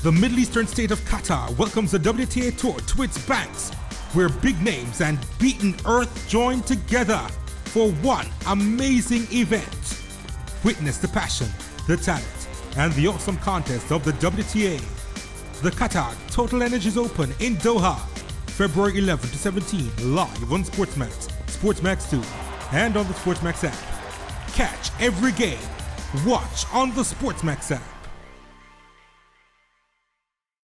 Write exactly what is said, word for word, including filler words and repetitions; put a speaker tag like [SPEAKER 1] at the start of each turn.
[SPEAKER 1] The Middle Eastern state of Qatar welcomes the W T A Tour to its banks, where big names and beaten earth join together for one amazing event. Witness the passion, the talent, and the awesome contest of the W T A. The Qatar Totalenergies Open in Doha, February eleventh to seventeenth, live on SportsMax, SportsMax two, and on the SportsMax app. Catch every game. Watch on the SportsMax app.